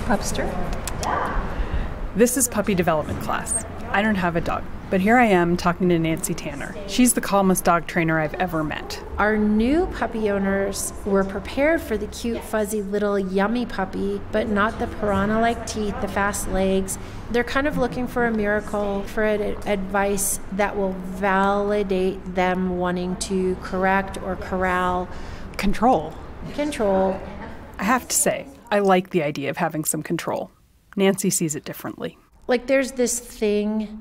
Webster. This is puppy development class. I don't have a dog, but here I am talking to Nancy Tanner. She's the calmest dog trainer I've ever met. Our new puppy owners were prepared for the cute, fuzzy, little yummy puppy, but not the piranha-like teeth, the fast legs. They're kind of looking for a miracle, for advice that will validate them wanting to correct or corral. Control. I have to say, I like the idea of having some control. Nancy sees it differently. Like there's this thing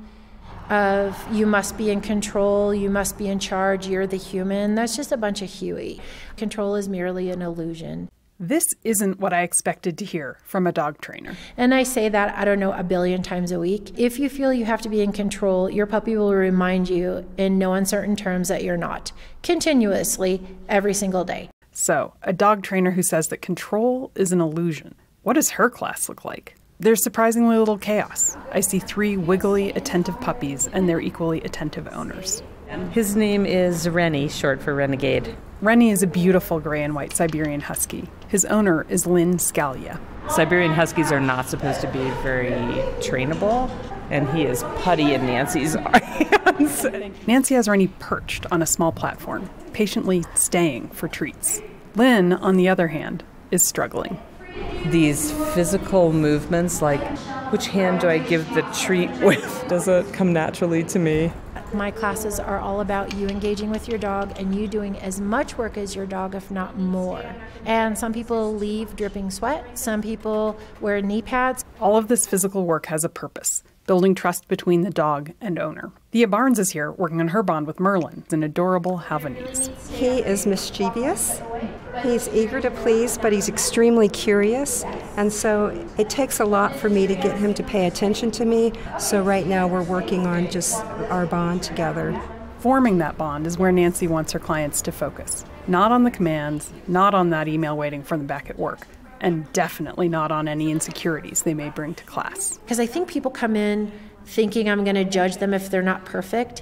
of you must be in control, you must be in charge, you're the human. That's just a bunch of hooey. Control is merely an illusion. This isn't what I expected to hear from a dog trainer. And I say that, I don't know, 1 billion times a week. If you feel you have to be in control, your puppy will remind you in no uncertain terms that you're not. Continuously, every single day. So, a dog trainer who says that control is an illusion. What does her class look like? There's surprisingly little chaos. I see 3 wiggly, attentive puppies and their equally attentive owners. His name is Rennie, short for Renegade. Rennie is a beautiful gray and white Siberian Husky. His owner is Lynn Scalia. Siberian Huskies are not supposed to be very trainable, and he is putty in Nancy's hands. Nancy has Rennie perched on a small platform, patiently staying for treats. Lynn, on the other hand, is struggling. These physical movements, like which hand do I give the treat with, doesn't come naturally to me. My classes are all about you engaging with your dog and you doing as much work as your dog, if not more. And some people leave dripping sweat. Some people wear knee pads. All of this physical work has a purpose, building trust between the dog and owner. Thea Barnes is here working on her bond with Merlin, an adorable Havanese. He is mischievous. He's eager to please, but he's extremely curious. And so it takes a lot for me to get him to pay attention to me. So right now we're working on just our bond together. Forming that bond is where Nancy wants her clients to focus. Not on the commands, not on that email waiting for them back at work, and definitely not on any insecurities they may bring to class. Because I think people come in thinking I'm going to judge them if they're not perfect,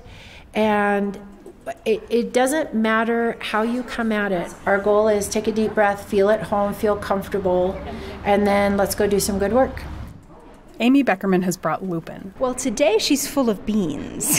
and it doesn't matter how you come at it. Our goal is take a deep breath, feel at home, feel comfortable, and then let's go do some good work. Amy Beckerman has brought Lupin. Well, today she's full of beans.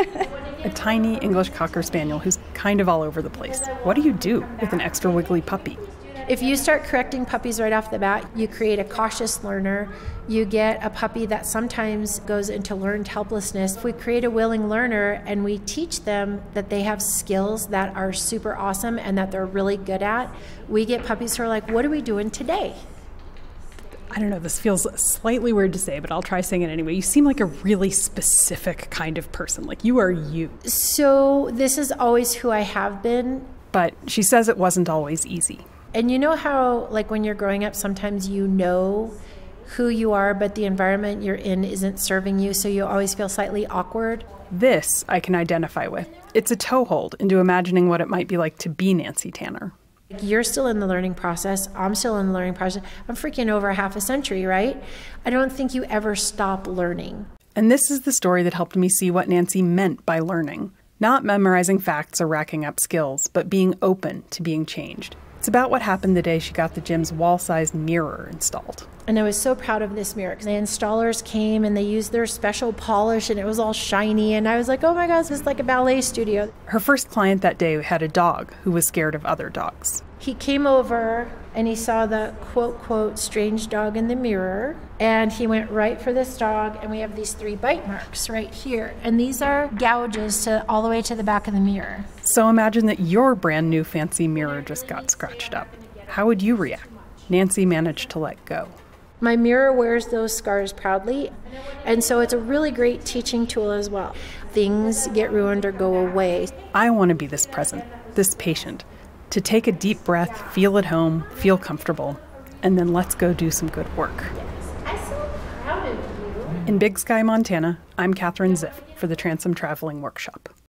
A tiny English Cocker Spaniel who's kind of all over the place. What do you do with an extra wiggly puppy? If you start correcting puppies right off the bat, you create a cautious learner. You get a puppy that sometimes goes into learned helplessness. If we create a willing learner and we teach them that they have skills that are super awesome and that they're really good at, we get puppies who are like, what are we doing today? I don't know, this feels slightly weird to say, but I'll try saying it anyway. You seem like a really specific kind of person. Like, you are you. So this is always who I have been. But she says it wasn't always easy. And you know how, like, when you're growing up, sometimes you know who you are, but the environment you're in isn't serving you, so you always feel slightly awkward? This I can identify with. It's a toehold into imagining what it might be like to be Nancy Tanner. You're still in the learning process. I'm still in the learning process. I'm freaking over half a century, right? I don't think you ever stop learning. And this is the story that helped me see what Nancy meant by learning. Not memorizing facts or racking up skills, but being open to being changed. It's about what happened the day she got the gym's wall-sized mirror installed. And I was so proud of this mirror. The installers came and they used their special polish and it was all shiny. And I was like, oh my gosh, this is like a ballet studio. Her first client that day had a dog who was scared of other dogs. He came over and he saw the quote, quote, strange dog in the mirror. And he went right for this dog. And we have these 3 bite marks right here. And these are gouges all the way to the back of the mirror. So imagine that your brand new fancy mirror just got scratched up. How would you react? Nancy managed to let go. My mirror wears those scars proudly, and so it's a really great teaching tool as well. Things get ruined or go away. I want to be this present, this patient, to take a deep breath, feel at home, feel comfortable, and then let's go do some good work. I'm so proud of you. In Big Sky, Montana, I'm Catherine Ziff for the Transom Traveling Workshop.